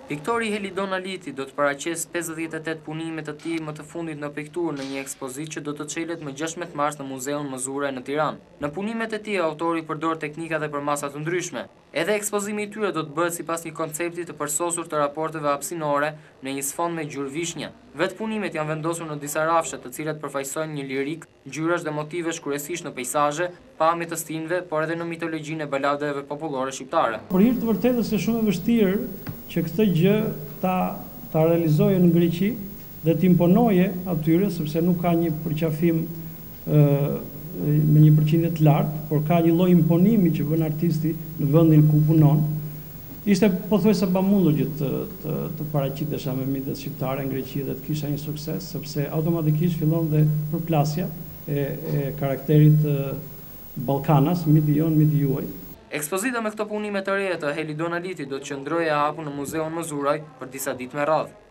Piktori Helidon Aliti do të paraqes 58 punime të tij më të fundit në pikturë në një ekspozitë që do të çelet më 16 mars në Muzeun Mëzure në Tiranë. Në punimet e tij autori përdor teknika dhe përmasa të ndryshme. Edhe ekspozimi i tyre do të bëhet sipas një koncepti të përsosur të raporteve hapësinore në një sfond me gjyrë vishnje. Vetë punimet janë vendosur në disa rafshe, të cilat përfaqësojnë një lirik, ngjyrash dhe motivesh kryesisht në peizazhe, pamje të stinëve, por edhe në mitologjinë e baladeve popullore shqiptare. Për hir të vërtetës është shumë e vështirë që këtë gjë ta realizoje në Greqi dhe t'imponoje atyre, sepse nuk ka një përqafim me një përqindje të lartë, por ka një lloj imponimi që bën artisti në vendin ku punon. Ishte pothuajse pamundur që të paraqitesha me mitet shqiptare në Greqi dhe të kisha një sukses, sepse automatikisht fillon dhe përplasja e karakterit Ballkanas, miti jon, miti juaj. Ekspozita me këto punime të reja të Helidon Aliti do të qëndrojë e hapur në Muzeun Mëzuraj për disa ditë me radhë.